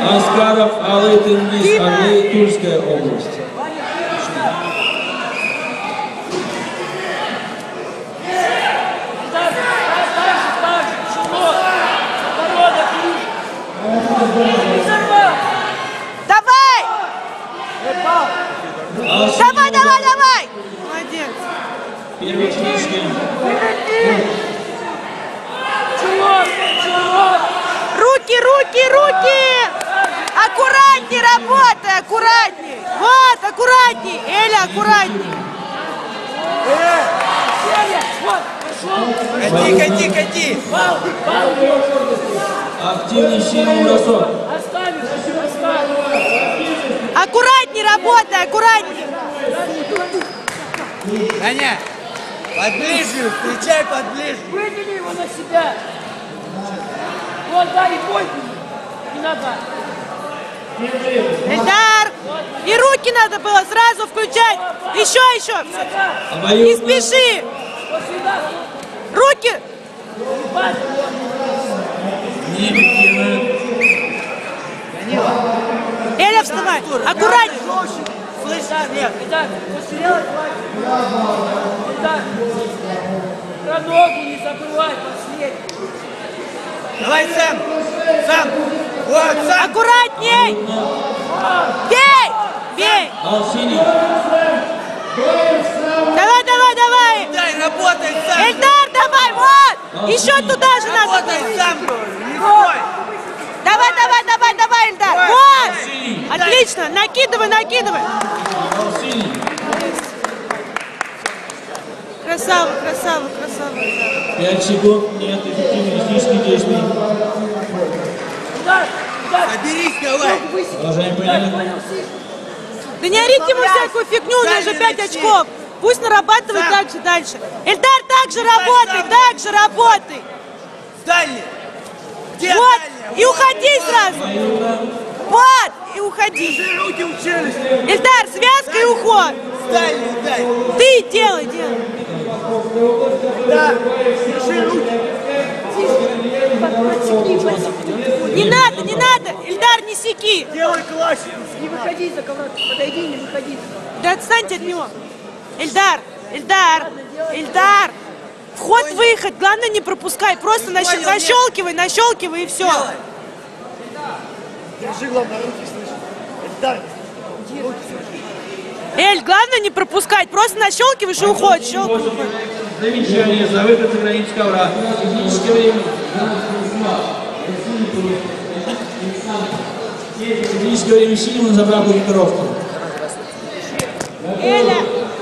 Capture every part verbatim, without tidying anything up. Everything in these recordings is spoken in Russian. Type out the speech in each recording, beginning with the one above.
Аскаров, Алый-Тенгиз, Алый, Тульская область. Давай! Давай, давай, давай! Молодец. Первый Чеченский. Руки, руки, руки! Аккуратней работай, аккуратней! Вот, аккуратней! Эля, аккуратней! Кати, кати, кати! Активный сильный бросок. Аккуратней работай, аккуратней! Аня, подближе, встречай подближе. Вытяни его на себя. Вот, да, и бой. Не надо. Эльдар! И руки надо было сразу включать! Еще, еще! Не спеши! Руки! Неэффективно. Эля, вставай! Аккуратней! Слышь, нет. Итак, пострелять Итак, про ногу не забывай, последний. Давай сам, сам. Вот, сам. Аккуратней! Бей! Бей! Ал синий. Давай, давай, давай! Дай, работай сам. Эльдар, давай, вот! Еще туда же надо! Работай сам, не стой. Давай, давай, давай, давай, Эльдар! Вот! Отлично! Накидывай, накидывай! Ал синий. Красава, красава, красава! Пять секунд. Нет эффективных технических действий. Соберись, давай. Положение принято. Да не орите ему всякую фигню, у нас же пять очков! Пусть нарабатывает так же дальше. Эльдар, так же работай, так же работай! Дальний. Где Вот! дальний? И уходи сразу! Вот! И уходи! Руки в челюсть. Эльдар, связка и уход! Дальний, дай. Ты делай, делай! Да. Держи руки. Не надо, не надо! Эльдар, не секи! Делай классику. Не выходи за коврак, подойди, не выходи. Да отстаньте от него! Эльдар! Эльдар! Эльдар! Вход-выход! Главное не пропускай! Просто нащ- нащелкивай, нащелкивай и все! Держи, главное, руки, слышишь? Дай. Эль, главное не пропускать! Просто нащелкиваешь и уходишь! Щелкай. Замечание за выход за границу ковра. Техническое время. Техническое время синего на забрал группировку. Эля!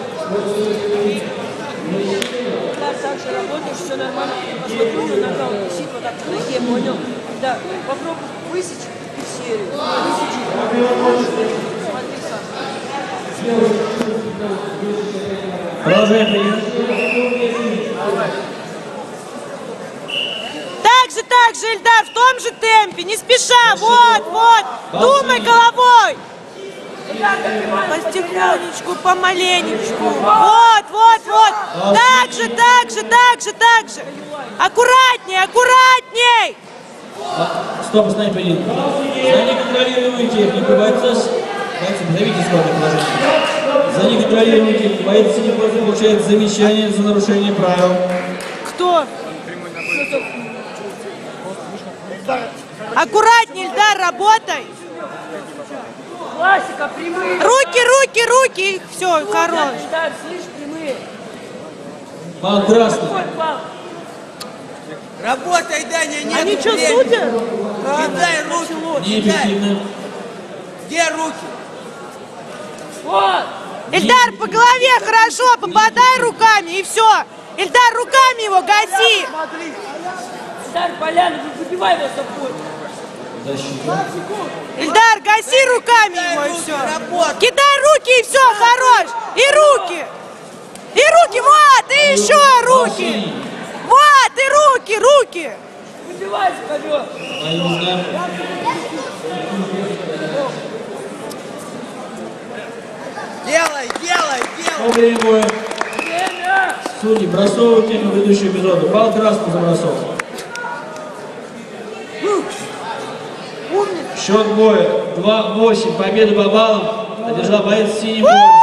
Так же работаешь, все нормально. Посмотрю, на ногу висит вот так в ноге, понял? Да, попробуй высечь и серию. Высечи. Смотри сам. Продолжаем прием. Так же, так же, Эльдар, в том же темпе, не спеша, вот, вот, думай головой. Потихонечку, помаленечку, вот, вот, вот, так же, так же, так же, так же. Аккуратней, аккуратней. А, стоп, останови поединок. За неконтролируемую технику бойца, бойцы, назовите исходное положение. За неконтролируемую технику боец синий получает замечание за нарушение правил. Кто? Аккуратней, Эльдар, работай. Классика, прямые. Руки, руки, руки, их все, хорош. Да, слышь, прямые. Пал красный. Вот, пал. Работай, Даня, нет. Они что, времени. судят? Кидай руки. Кидай. Неэффективно. Где руки? Вот. Эльдар, по голове хорошо, попадай руками и все. Эльдар, руками его гаси. Дар поляну, выбивай его с собой. Защита. Эльдар, гаси руками его и все. Кидай руки и все, хорош. И руки. И руки, вот, и еще руки. Вот, и руки, руки. Выбивай с ковер. Аюзна. Делай, делай, делай. По времени боя. Время. Судьи, бросовую тему предыдущего эпизода. Пал краску за бросок. Счет боя два восемь. Победу по баллам одержал боец синий пояс.